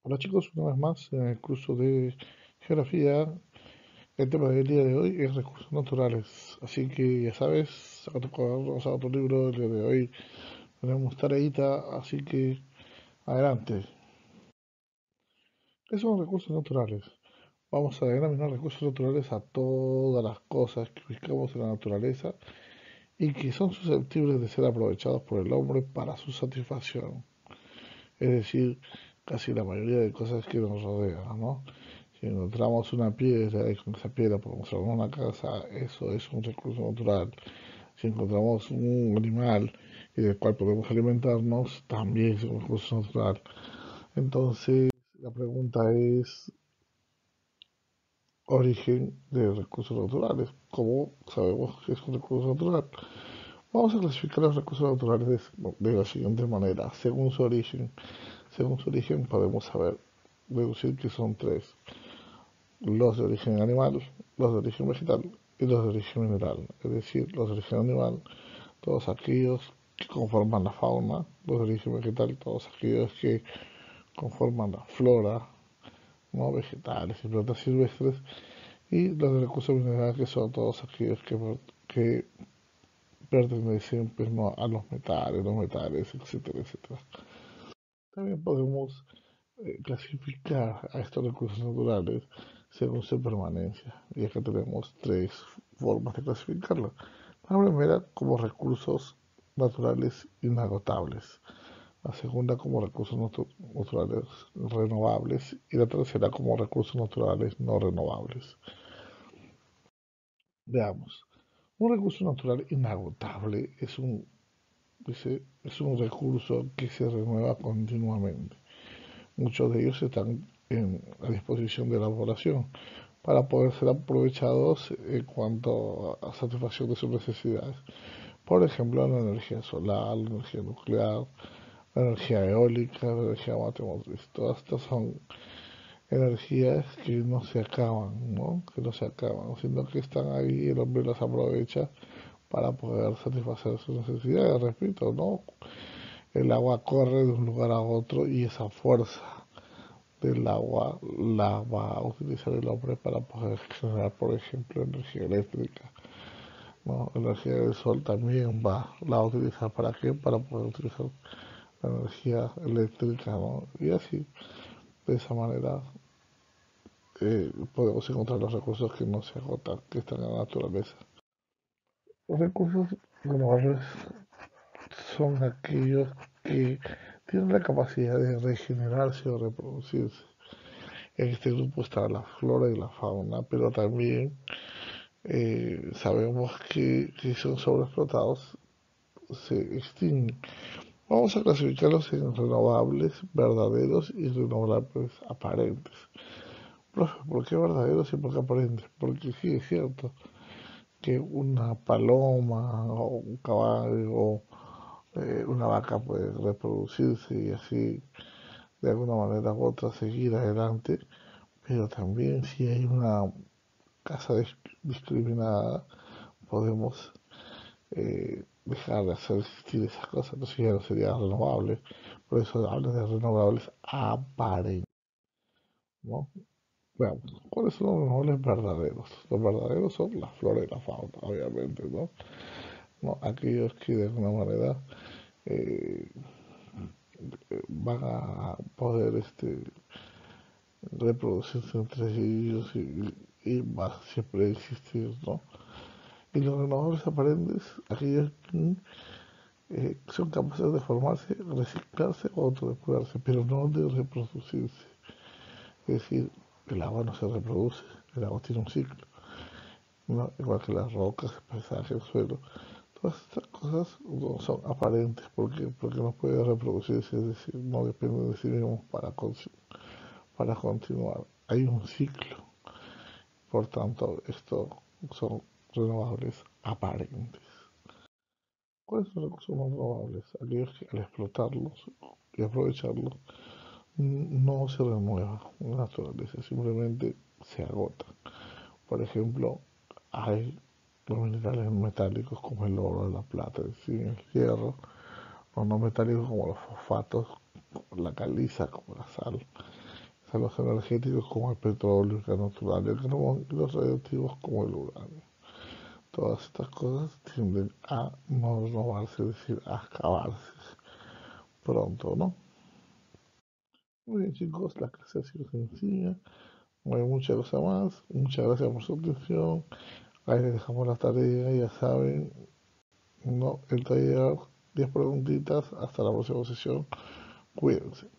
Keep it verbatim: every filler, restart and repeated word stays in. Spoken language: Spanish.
Hola chicos, una vez más en el curso de geografía. El tema del día de hoy es recursos naturales. Así que ya sabes, saca tu cuaderno, saca tu libro. El día de hoy tenemos tareita, así que adelante. ¿Qué son recursos naturales? Vamos a denominar recursos naturales a todas las cosas que ubicamos en la naturaleza y que son susceptibles de ser aprovechados por el hombre para su satisfacción. Es decir, casi la mayoría de cosas que nos rodean, ¿no? Si encontramos una piedra y con esa piedra podemos armar una casa, eso es un recurso natural. Si encontramos un animal y del cual podemos alimentarnos, también es un recurso natural. Entonces, la pregunta es origen de recursos naturales. ¿Cómo sabemos que es un recurso natural? Vamos a clasificar los recursos naturales de, de la siguiente manera, según su origen. Según su origen podemos saber, deducir que son tres: los de origen animal, los de origen vegetal y los de origen mineral. Es decir, los de origen animal, todos aquellos que conforman la fauna; los de origen vegetal, todos aquellos que conforman la flora, ¿no? Vegetales y plantas silvestres; y los de recursos minerales, que son todos aquellos que, que pertenecen pues, ¿no? a los metales, los metales, etcétera, etcétera. También podemos eh, clasificar a estos recursos naturales según su permanencia. Y acá tenemos tres formas de clasificarlos. La primera, como recursos naturales inagotables. La segunda, como recursos natu- naturales renovables. Y la tercera, como recursos naturales no renovables. Veamos. Un recurso natural inagotable es un, dice, es un recurso que se renueva continuamente. Muchos de ellos están en, a disposición de la población para poder ser aprovechados en cuanto a satisfacción de sus necesidades. Por ejemplo, la energía solar, la energía nuclear, la energía eólica, la energía matemotriz. Todas estas son energías que no se acaban, ¿no? Que no se acaban, sino que están ahí y el hombre las aprovecha para poder satisfacer sus necesidades. Repito, ¿no? El agua corre de un lugar a otro y esa fuerza del agua la va a utilizar el hombre para poder generar, por ejemplo, energía eléctrica, ¿no? La energía del sol también va, la va a utilizar para qué, para poder utilizar la energía eléctrica, ¿no? Y así, de esa manera, eh, podemos encontrar los recursos que no se agotan, que están en la naturaleza. Los recursos renovables son aquellos que tienen la capacidad de regenerarse o reproducirse. En este grupo está la flora y la fauna, pero también eh, sabemos que si son sobreexplotados se extinguen. Vamos a clasificarlos en renovables, verdaderos y renovables aparentes. Profe, ¿por qué verdaderos y por qué aparentes? Porque sí es cierto que una paloma o un caballo o eh, una vaca puede reproducirse y así de alguna manera u otra seguir adelante, pero también si hay una caza discriminada podemos eh, dejar de hacer existir esas cosas. Entonces ya no sería renovable. Por eso habla de renovables aparentes, ¿no? Veamos, ¿cuáles son los renovables verdaderos? Los verdaderos son la flora y la fauna, obviamente, ¿no? ¿No? Aquellos que de alguna manera eh, van a poder este, reproducirse entre ellos y, y va a siempre existir, ¿no? Y los renovables aparentes, aquellos que eh, son capaces de formarse, reciclarse o autodepurarse, pero no de reproducirse. Es decir, el agua no se reproduce, el agua tiene un ciclo, ¿no? Igual que las rocas, el paisaje, el suelo. Todas estas cosas no son aparentes porque, porque no puede reproducirse, es decir, no dependen de sí mismos para, para continuar. Hay un ciclo, por tanto, estos son renovables aparentes. ¿Cuáles son los recursos más renovables? Aquellos que al explotarlos y aprovecharlos no se renueva la naturaleza, simplemente se agota. Por ejemplo, hay los minerales metálicos como el oro, la plata, el zinc, el hierro, los no metálicos como los fosfatos, la caliza, como la sal. a los energéticos como el petróleo, el gas natural, el carbón y los radioactivos como el uranio. Todas estas cosas tienden a no renovarse, es decir, a acabarse pronto, ¿no? Muy bien, chicos, la clase ha sido sencilla, no hay mucha cosa más. Muchas gracias por su atención. Ahí les dejamos la tarea, ya saben, no, el taller, diez preguntitas. Hasta la próxima sesión. Cuídense.